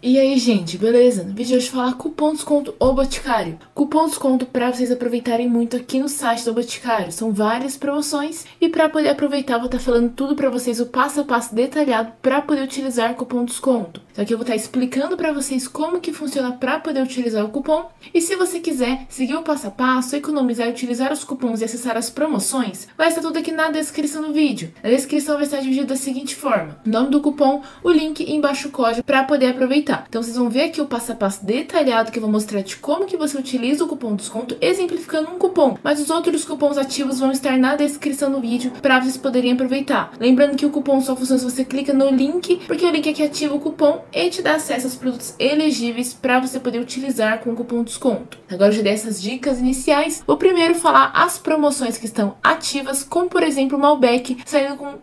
E aí, gente, beleza? No vídeo de hoje eu vou falar cupom de desconto O Boticário. Cupom de desconto para vocês aproveitarem muito aqui no site do Boticário. São várias promoções e para poder aproveitar eu vou estar falando tudo para vocês, o passo a passo detalhado para poder utilizar cupom de desconto. Então aqui eu vou estar explicando para vocês como que funciona para poder utilizar o cupom. E se você quiser seguir o passo a passo, economizar e utilizar os cupons e acessar as promoções, vai estar tudo aqui na descrição do vídeo. A descrição vai estar dividida da seguinte forma: o nome do cupom, o link e embaixo o código para poder aproveitar. Então vocês vão ver aqui o passo a passo detalhado que eu vou mostrar de como que você utiliza o cupom de desconto, exemplificando um cupom, mas os outros cupons ativos vão estar na descrição do vídeo para vocês poderem aproveitar. Lembrando que o cupom só funciona se você clica no link, porque o link aqui ativa o cupom e te dá acesso aos produtos elegíveis para você poder utilizar com o cupom de desconto. Agora eu já dei essas dicas iniciais. Vou primeiro falar as promoções que estão ativas, como por exemplo o Malbec saindo com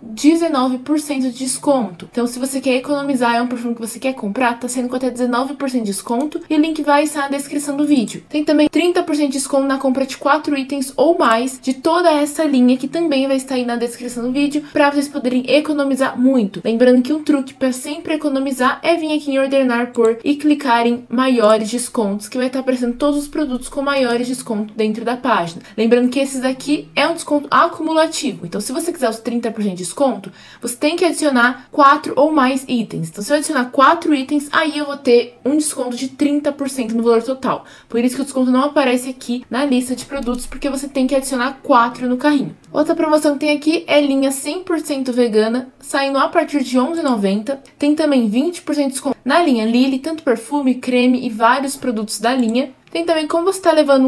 19% de desconto. Então se você quer economizar, é um perfume que você quer comprar, tá sendo com até 19% de desconto e o link vai estar na descrição do vídeo. Tem também 30% de desconto na compra de 4 itens ou mais de toda essa linha, que também vai estar aí na descrição do vídeo para vocês poderem economizar muito. Lembrando que um truque para sempre economizar é vir aqui em ordenar por e clicar em maiores descontos, que vai estar aparecendo todos os produtos com maiores descontos dentro da página. Lembrando que esses daqui é um desconto acumulativo. Então se você quiser os 30% de desconto, você tem que adicionar 4 ou mais itens. Então se eu adicionar 4 itens, aí eu vou ter um desconto de 30% no valor total. Por isso que o desconto não aparece aqui na lista de produtos, porque você tem que adicionar 4 no carrinho. Outra promoção que tem aqui é linha 100% vegana, saindo a partir de R$ 11,90. Tem também 20% de desconto na linha Lily, tanto perfume, creme e vários produtos da linha. Tem também como você está levando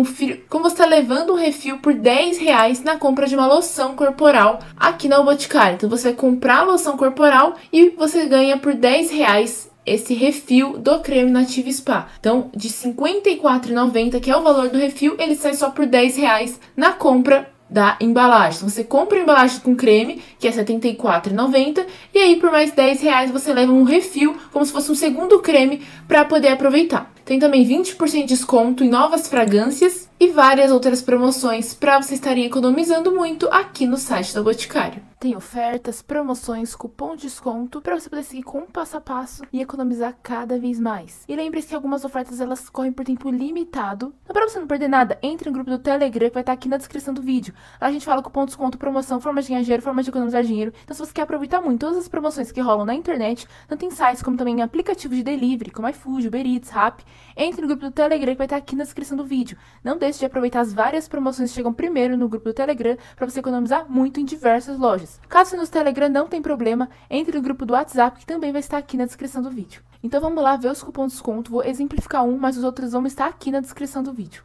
um refil por R$ 10 na compra de uma loção corporal aqui na O Boticário. Então você vai comprar a loção corporal e você ganha por R$ 10 esse refil do creme Nativa Spa. Então, de R$ 54,90, que é o valor do refil, ele sai só por R$ 10 na compra da embalagem. Então, você compra a embalagem com creme, que é R$ 74,90, e aí por mais R$ 10 você leva um refil, como se fosse um segundo creme, para poder aproveitar. Tem também 20% de desconto em novas fragrâncias e várias outras promoções para vocês estarem economizando muito aqui no site do Boticário. Tem ofertas, promoções, cupom de desconto para você poder seguir com um passo a passo e economizar cada vez mais. E lembre-se que algumas ofertas elas correm por tempo limitado. Então, para você não perder nada, entre no grupo do Telegram, que vai estar aqui na descrição do vídeo. Lá a gente fala cupom de desconto, promoção, forma de ganhar dinheiro, forma de economizar dinheiro. Então se você quer aproveitar muito todas as promoções que rolam na internet, tanto em sites como também em aplicativos de delivery, como iFood, Uber Eats, Rappi, entre no grupo do Telegram, que vai estar aqui na descrição do vídeo. Não deixe de aproveitar as várias promoções que chegam primeiro no grupo do Telegram para você economizar muito em diversas lojas. Caso no Telegram não tem problema, entre no grupo do WhatsApp, que também vai estar aqui na descrição do vídeo. Então vamos lá ver os cupons de desconto. Vou exemplificar um, mas os outros vão estar aqui na descrição do vídeo.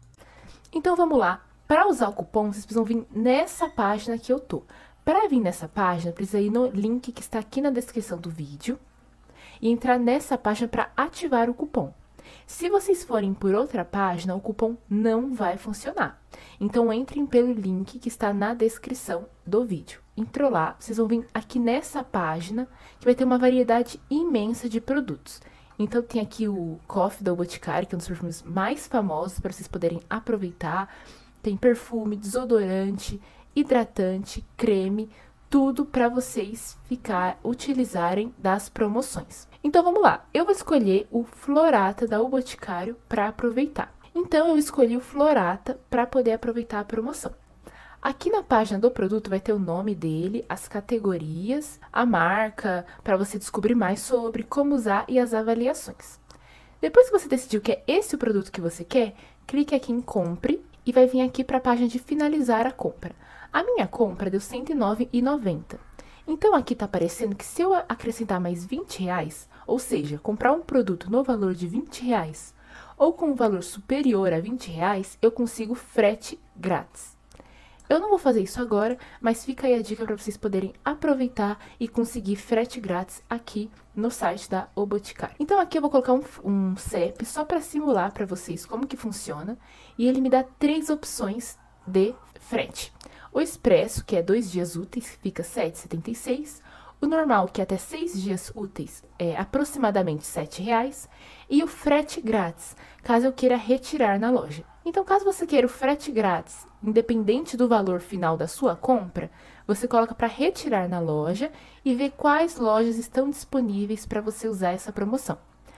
Então vamos lá. Para usar o cupom, vocês precisam vir nessa página que eu tô. Para vir nessa página, precisa ir no link que está aqui na descrição do vídeo e entrar nessa página para ativar o cupom. Se vocês forem por outra página, o cupom não vai funcionar. Então, entrem pelo link que está na descrição do vídeo. Entrou lá, vocês vão vir aqui nessa página, que vai ter uma variedade imensa de produtos. Então, tem aqui o Coffee da O Boticário, que é um dos perfumes mais famosos para vocês poderem aproveitar. Tem perfume, desodorante, hidratante, creme, tudo para vocês utilizarem das promoções. Então vamos lá, eu vou escolher o Florata da O Boticário para aproveitar. Então eu escolhi o Florata para poder aproveitar a promoção. Aqui na página do produto vai ter o nome dele, as categorias, a marca, para você descobrir mais sobre como usar e as avaliações. Depois que você decidiu que é esse o produto que você quer, clique aqui em Compre e vai vir aqui para a página de finalizar a compra. A minha compra deu R$ 109,90. Então, aqui está aparecendo que se eu acrescentar mais R$ 20, ou seja, comprar um produto no valor de R$ 20, ou com um valor superior a R$ 20, eu consigo frete grátis. Eu não vou fazer isso agora, mas fica aí a dica para vocês poderem aproveitar e conseguir frete grátis aqui no site da O Boticário. Então aqui eu vou colocar um CEP só para simular para vocês como que funciona, e ele me dá 3 opções de frete. O expresso, que é 2 dias úteis, fica R$ 7,76. O normal, que é até 6 dias úteis, é aproximadamente R$ 7,00. E o frete grátis, caso eu queira retirar na loja. Então, caso você queira o frete grátis, independente do valor final da sua compra, você coloca para retirar na loja e vê quais lojas estão disponíveis para você usar essa promoção.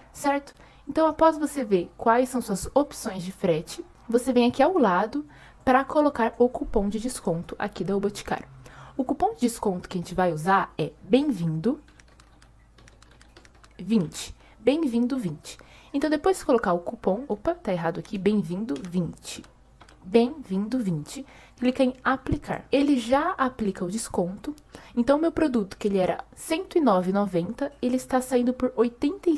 certo? Então, após você ver quais são suas opções de frete, você vem aqui ao lado para colocar o cupom de desconto aqui da O Boticário. O cupom de desconto que a gente vai usar é bem-vindo 20. Bem-vindo 20. Então, depois de colocar o cupom, opa, tá errado aqui, bem-vindo 20. Bem-vindo 20, clica em aplicar. Ele já aplica o desconto. Então, o meu produto, que ele era R$ 109,90, ele está saindo por R$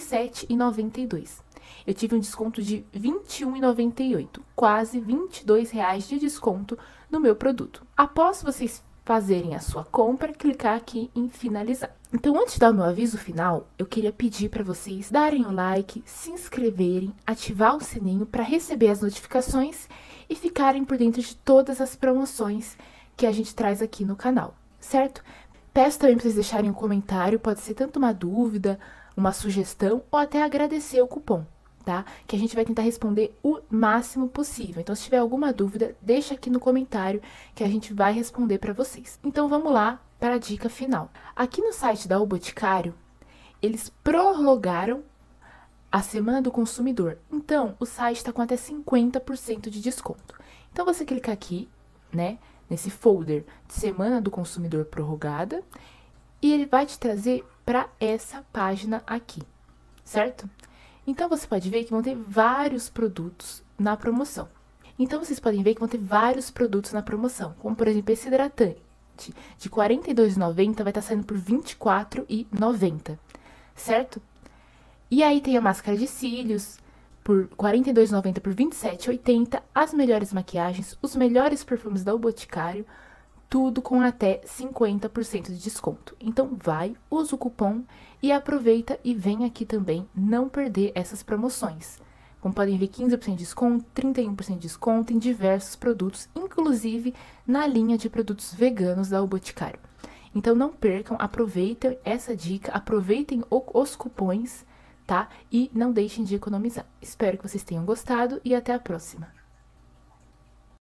87,92. Eu tive um desconto de R$ 21,98, quase R$ 22,00 de desconto no meu produto. Após vocês fazerem a sua compra, clicar aqui em finalizar. Então, antes de dar o meu aviso final, eu queria pedir para vocês darem o like, se inscreverem, ativar o sininho para receber as notificações e ficarem por dentro de todas as promoções que a gente traz aqui no canal, certo? Peço também para vocês deixarem um comentário, pode ser tanto uma dúvida, uma sugestão ou até agradecer o cupom, tá? Que a gente vai tentar responder o máximo possível. Então, se tiver alguma dúvida, deixa aqui no comentário que a gente vai responder para vocês. Então, vamos lá para a dica final. Aqui no site da O Boticário, eles prorrogaram a Semana do Consumidor. Então, o site está com até 50% de desconto. Então, você clica aqui, né, nesse folder de Semana do Consumidor prorrogada, e ele vai te trazer para essa página aqui, certo? Então, você pode ver que vão ter vários produtos na promoção. Então, vocês podem ver que vão ter vários produtos na promoção, como, por exemplo, esse hidratante de R$ 42,90 vai estar saindo por R$ 24,90, certo? E aí tem a máscara de cílios por R$ 42,90 por R$ 27,80, as melhores maquiagens, os melhores perfumes da O Boticário, tudo com até 50% de desconto. Então, vai, usa o cupom e aproveita e vem aqui também não perder essas promoções. Como podem ver, 15% de desconto, 31% de desconto em diversos produtos, inclusive na linha de produtos veganos da O Boticário. Então, não percam, aproveitem essa dica, aproveitem os cupons, tá? E não deixem de economizar. Espero que vocês tenham gostado e até a próxima.